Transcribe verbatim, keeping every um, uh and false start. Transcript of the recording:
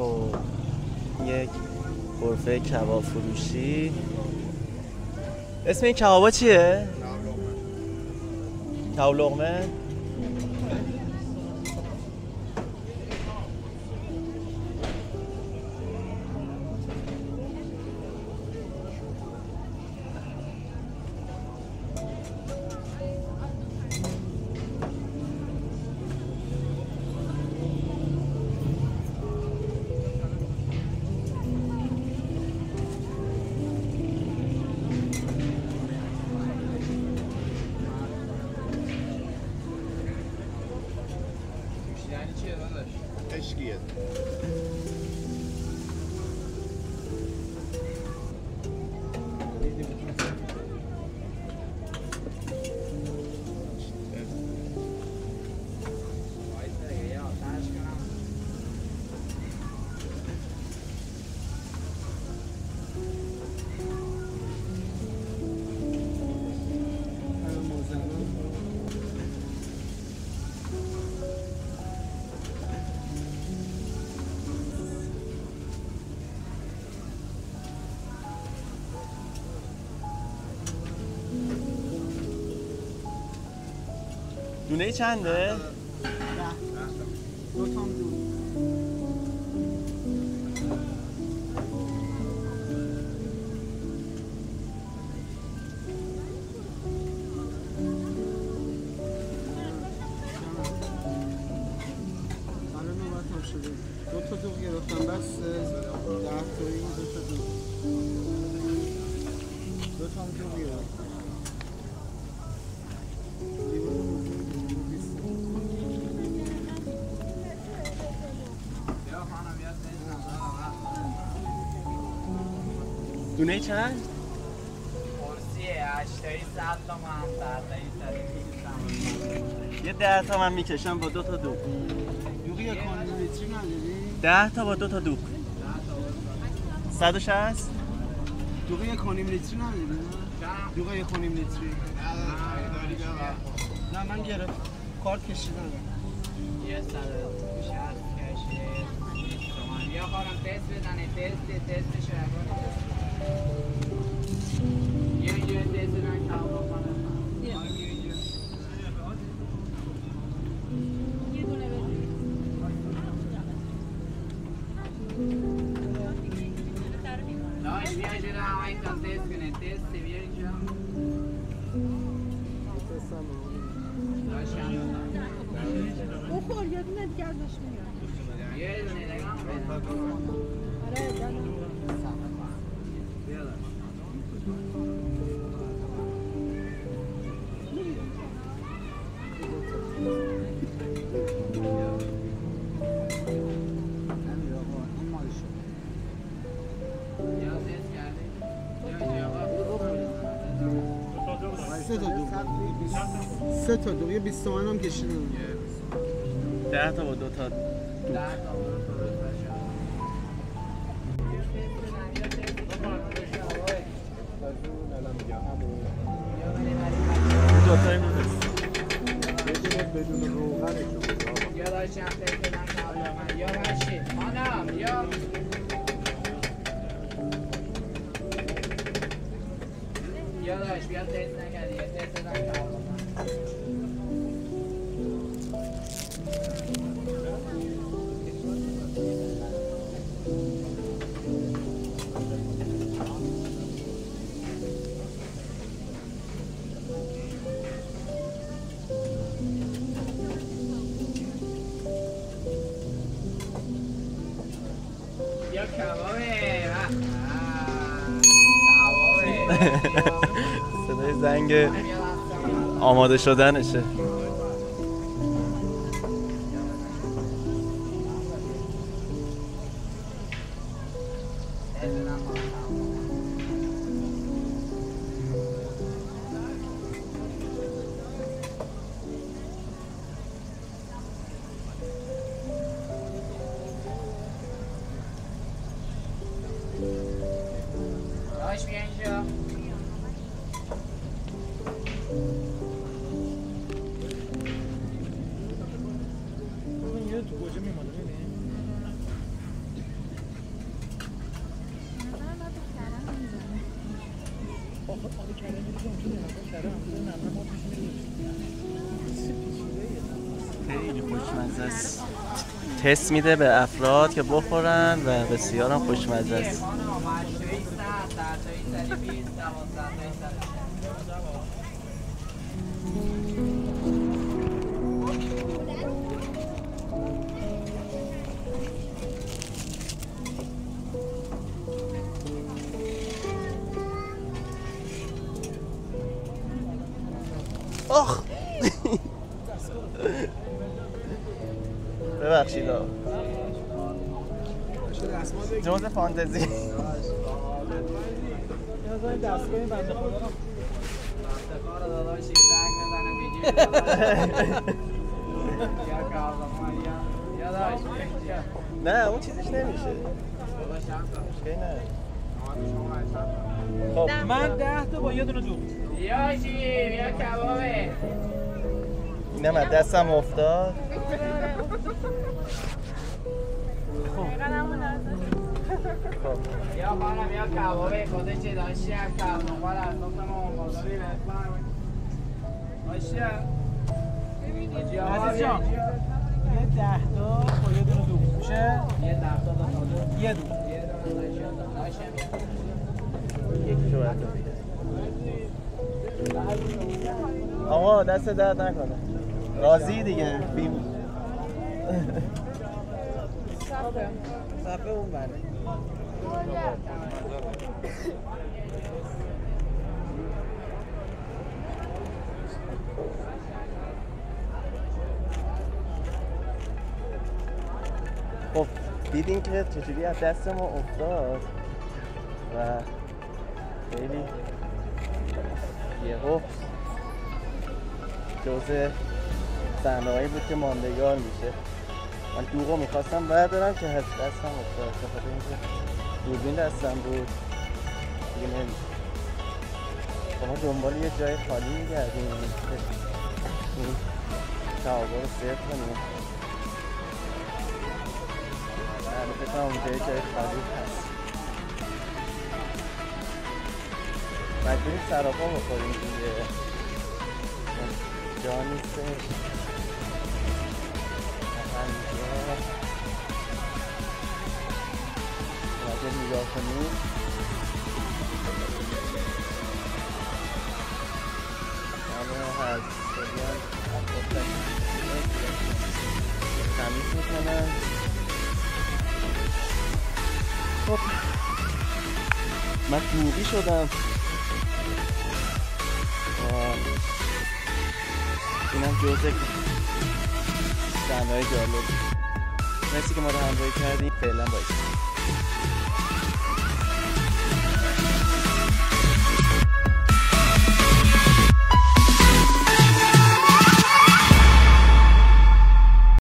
خب یک غرفه کباب فروشی. اسم این کبابا چیه؟ کباب لقمه. عشقیه. دونه چنده؟ دو تام دونه. الان نوبتم شده. دو تا دوغ گرفتم بس ده تایی دو تا دوغ. دو تام دوغ گرفتم. دونه چند؟ کرسیه هشتایی صد تومن سردایی یه ده تا من میکشم با دو تا دوغ. دوغی یک لیتری نداری؟ ده تا با دو تا دوغ. صد و شصت؟ دوغی یک و نیم لیتری نداری؟ دوغی یک و نیم لیتری. نه من گرفت کارت کشیدم. یه صد و شصت کشید تومن. بیا خواهرم تست بزنه. تست تست شهران یه اینجا تست بزن کباب کنم. یه دونه بدید. داش بیا جدا همه ایتان تست کنه. تست بیا اینجا. داش کم بخور یه دونه دیگه ازش میاد. یه دونه دیگه هم بده. آره جانم. سه تا دوغ. سه تا دوغ. یه بیست تومن هم کشیدم. ده تا با دو تا دوغ. ده تا با دو تا دوغ. دو تایی می‌رسه. بدون روغنشو یا داشتم تست بدم کباب. یا باشید خانم یا یا داشت بیا تست نکردی. یه تست بدم کباب. یا کبابه. صدای زنگ آماده شدنشه. داش بیا اینجا. خیلی خوشمزه است. تست میده به افراد که بخورن و بسیار هم خوشمزه است. آخ ببخشید آقا جوز فانتزی دستگاه این بنده خدا رو افتخار داداشی که زنگ بزنه ویدیو یا کارزمان یا داشت نه اون چیزش نمیشه مشکلی نه. خب من ده تا با یه دونه دوغ یا چی یا کبابه اینم از دستم افتاد. یا خانم یا کبابه خودش داشتی هم کباب باید از نقطه ما مقادری بفرم داشتی هم عزیز جان یه ده تا با یه دونه دوغ میشه؟ یه ده تا داشتی یه دوغ یه دونه داشتی یکی شو برد آقا دست درد نکنه راضی دیگه بیم صفحه صفحه اون بره خب دیدین که چجوری از دست ما افتاد و خیلی یهو جزء صحنه‌هایی بود که ماندگار میشه. من دوغو میخواستم بردارم که از دستم افتاد به خاطر اینکه دوربین دستم بود دیگه نمیشه. ما دنبال یه جای خالی میگردیم که این کبابا رو سرو کنیم. البته تا اونجا یه جای خالی هست مجبوریم سراپا بخوریم دیگه جا نیستش. اگه نگاه کنیم همه هست بگیم افراد تمیز میکنن. خب من دوبی شدم اینم جزء صحنه‌های جالب. مرسی که ما رو همراهی کردیم. فعلا بایید.